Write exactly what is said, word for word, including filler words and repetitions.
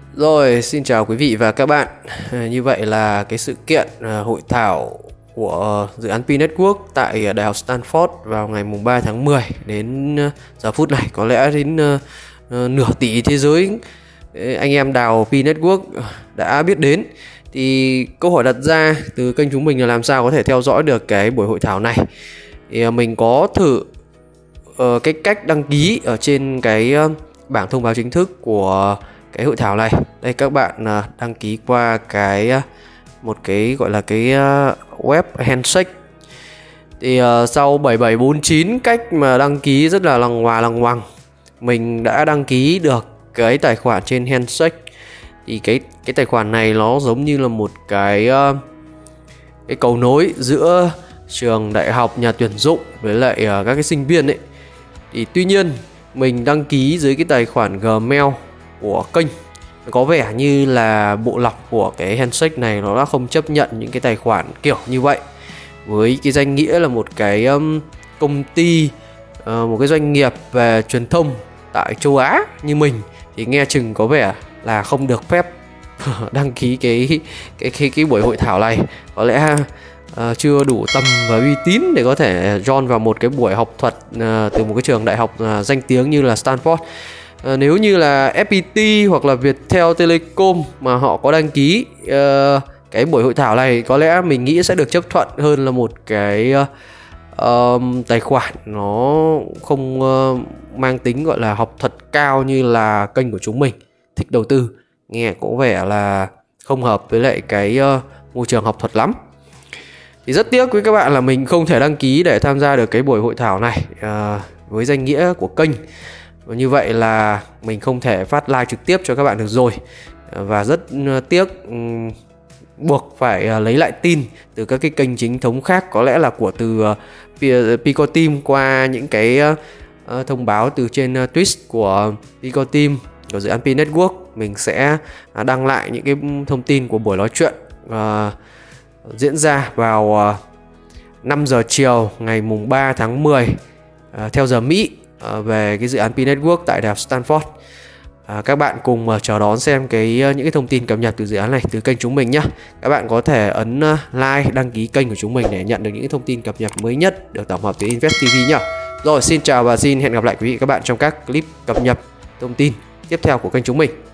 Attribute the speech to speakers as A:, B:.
A: Rồi, xin chào quý vị và các bạn. À, như vậy là cái sự kiện à, hội thảo của dự án Pi Network tại Đại học Stanford vào ngày mùng ba tháng mười đến uh, giờ phút này có lẽ đến uh, uh, nửa tỷ thế giới anh em đào Pi Network đã biết đến. Thì câu hỏi đặt ra từ kênh chúng mình là làm sao có thể theo dõi được cái buổi hội thảo này. Thì uh, mình có thử uh, cái cách đăng ký ở trên cái uh, bảng thông báo chính thức của cái hội thảo này. Đây, các bạn đăng ký qua cái một cái gọi là cái web handshake. Thì uh, sau bảy bảy bốn chín cách mà đăng ký rất là lằng hòa lằng ngoằng, mình đã đăng ký được cái tài khoản trên handshake. Thì cái cái tài khoản này nó giống như là một cái uh, cái cầu nối giữa trường đại học, nhà tuyển dụng với lại uh, các cái sinh viên ấy. Thì tuy nhiên mình đăng ký dưới cái tài khoản Gmail của kênh, có vẻ như là bộ lọc của cái handshake này nó đã không chấp nhận những cái tài khoản kiểu như vậy, với cái danh nghĩa là một cái um, công ty, uh, một cái doanh nghiệp về truyền thông tại châu Á như mình, thì nghe chừng có vẻ là không được phép đăng ký cái cái cái cái buổi hội thảo này. Có lẽ uh, chưa đủ tầm và uy tín để có thể join vào một cái buổi học thuật uh, từ một cái trường đại học uh, danh tiếng như là Stanford. À, nếu như là ép pê tê hoặc là Viettel Telecom mà họ có đăng ký uh, cái buổi hội thảo này, có lẽ mình nghĩ sẽ được chấp thuận hơn là một cái uh, tài khoản nó không uh, mang tính gọi là học thuật cao như là kênh của chúng mình thích đầu tư. Nghe có vẻ là không hợp với lại cái uh, môi trường học thuật lắm. Thì rất tiếc với các bạn là mình không thể đăng ký để tham gia được cái buổi hội thảo này uh, với danh nghĩa của kênh. Và như vậy là mình không thể phát live trực tiếp cho các bạn được rồi. Và rất tiếc um, buộc phải lấy lại tin từ các cái kênh chính thống khác, có lẽ là của từ uh, Pico Team qua những cái uh, thông báo từ trên uh, tweet của Pico Team của dự án Pi Network. Mình sẽ uh, đăng lại những cái thông tin của buổi nói chuyện uh, diễn ra vào uh, năm giờ chiều ngày mùng ba tháng mười uh, theo giờ Mỹ, về cái dự án Pi Network tại Đại học Stanford. À, các bạn cùng uh, chờ đón xem cái uh, những cái thông tin cập nhật từ dự án này từ kênh chúng mình nhé. Các bạn có thể ấn uh, like, đăng ký kênh của chúng mình để nhận được những cái thông tin cập nhật mới nhất được tổng hợp từ Invest ti vi nhé. Rồi, xin chào và xin hẹn gặp lại quý vị các bạn trong các clip cập nhật thông tin tiếp theo của kênh chúng mình.